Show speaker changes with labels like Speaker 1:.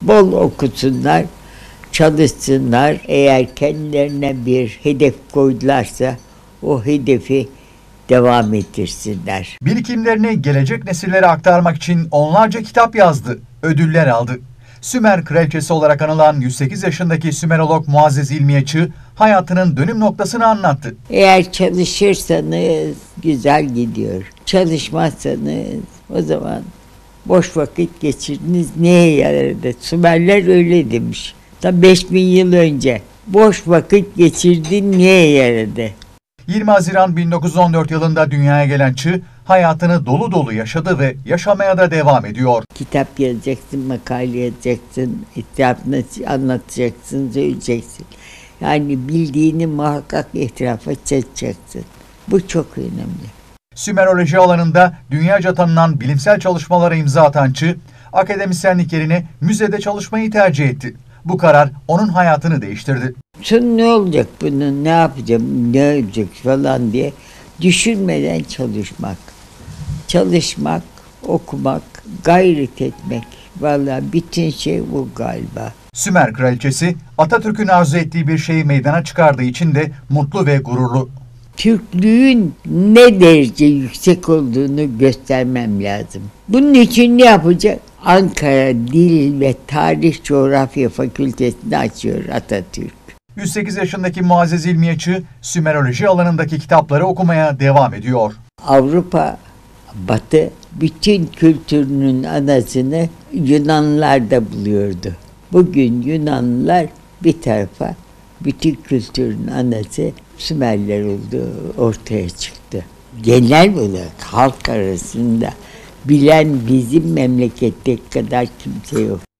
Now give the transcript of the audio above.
Speaker 1: Bol okusunlar, çalışsınlar. Eğer kendilerine bir hedef koydularsa o hedefi devam ettirsinler.
Speaker 2: Birikimlerini gelecek nesillere aktarmak için onlarca kitap yazdı, ödüller aldı. Sümer kraliçesi olarak anılan 108 yaşındaki Sümerolog Muazzez İlmiye Çığ, hayatının dönüm noktasını anlattı.
Speaker 1: Eğer çalışırsanız güzel gidiyor. Çalışmazsanız o zaman boş vakit geçirdiniz neye yaradı? Sümerler öyle demiş. Ta 5000 yıl önce. Boş vakit geçirdin neye yaradı?
Speaker 2: 20 Haziran 1914 yılında dünyaya gelen Çığ, hayatını dolu dolu yaşadı ve yaşamaya da devam ediyor.
Speaker 1: Kitap yazacaksın, makale yazacaksın, etrafını anlatacaksın, söyleyeceksin. Yani bildiğini muhakkak etrafa çekeceksin. Bu çok önemli.
Speaker 2: Sümeroloji alanında dünyaca tanınan bilimsel çalışmalara imza atan Çığ, akademisyenlik yerine müzede çalışmayı tercih etti. Bu karar onun hayatını değiştirdi.
Speaker 1: Sonra ne olacak bunun, ne yapacağım, ne olacak falan diye düşünmeden çalışmak. Çalışmak, okumak, gayret etmek. Vallahi bütün şey bu galiba.
Speaker 2: Sümer kraliçesi Atatürk'ün arzu ettiği bir şeyi meydana çıkardığı için de mutlu ve gururlu.
Speaker 1: Türklüğün ne derece yüksek olduğunu göstermem lazım. Bunun için ne yapacak? Ankara Dil ve Tarih Coğrafya Fakültesini açıyor Atatürk.
Speaker 2: 108 yaşındaki Muazzez İlmiye Çığ, Sümeroloji alanındaki kitapları okumaya devam ediyor.
Speaker 1: Avrupa, Batı bütün kültürünün anasını Yunanlılar'da buluyordu. Bugün Yunanlılar bir tarafa, bütün kültürün anası Sümerler olduğu ortaya çıktı. Genel olarak halk arasında bilen bizim memleketteki kadar kimse yok.